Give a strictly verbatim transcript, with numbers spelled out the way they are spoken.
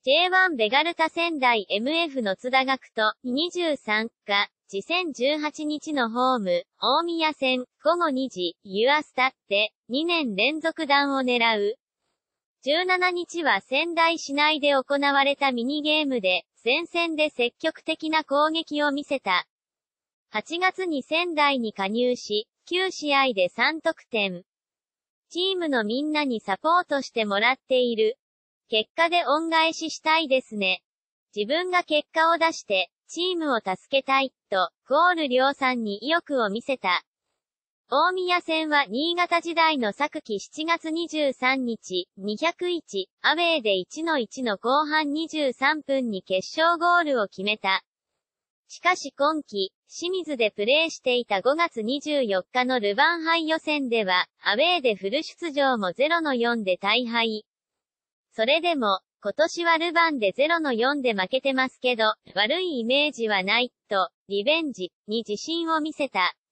ジェイワン ベガルタ仙台 エムエフ の津田学人にじゅうさんが、次戦じゅうはちにちのホーム、大宮戦、ごごにじ、ユアスタってにねん連続弾を狙う。じゅうしちにちは仙台市内で行われたミニゲームで、前線で積極的な攻撃を見せた。はちがつに仙台に加入し、きゅうしあいでさんとくてん。チームのみんなにサポートしてもらっている。結果で恩返ししたいですね。自分が結果を出して、チームを助けたい、と、ゴール量産に意欲を見せた。大宮戦は新潟時代の昨季しちがつにじゅうさんにち、にひゃくいち、アウェーでいちのいちの後半にじゅうさんぷんに決勝ゴールを決めた。しかし今季、清水でプレーしていたごがつにじゅうよっかのルヴァン杯予選では、アウェーでフル出場もゼロのよんで大敗。それでも、今年はルヴァンでゼロのよんで負けてますけど、悪いイメージはない、と、リベンジに自信を見せた。